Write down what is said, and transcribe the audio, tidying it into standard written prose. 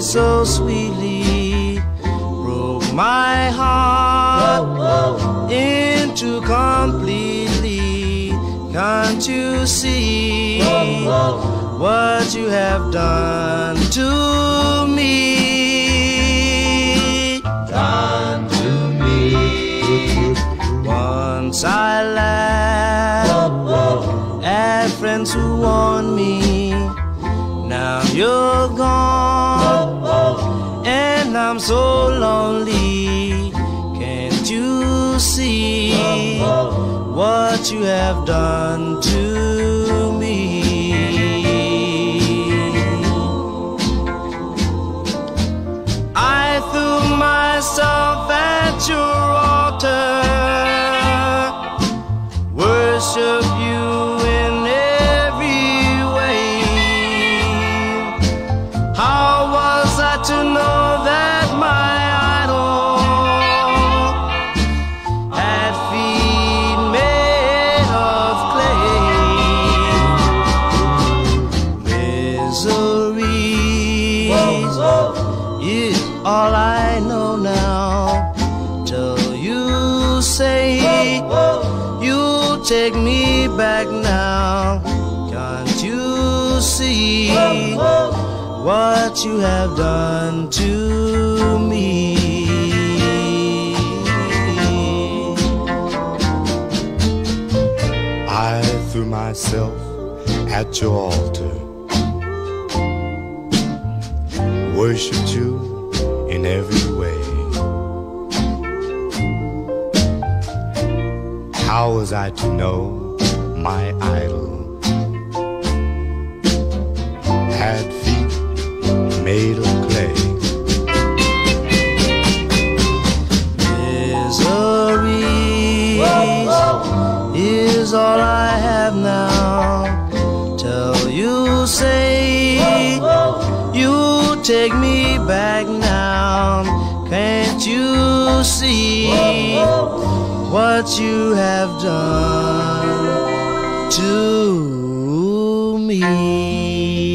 so sweetly, broke my heart into completely. Can't you see what you have done to me? Done to me. Once I laughed at friends who warned me. Now you're gone, and I'm so lonely. Can't you see what you have done to me? I threw myself at your altar, worship you in every way. How was I to know that my idol had feet made of clay? Misery is all I know now, till you say you'll take me back now. Can't you see what you have done to me? I threw myself at your altar, worshipped you in every way. How was I to know my idol had feet made of clay? Misery is all I have now, till you say you take me back now. Can't you see what you have done to me?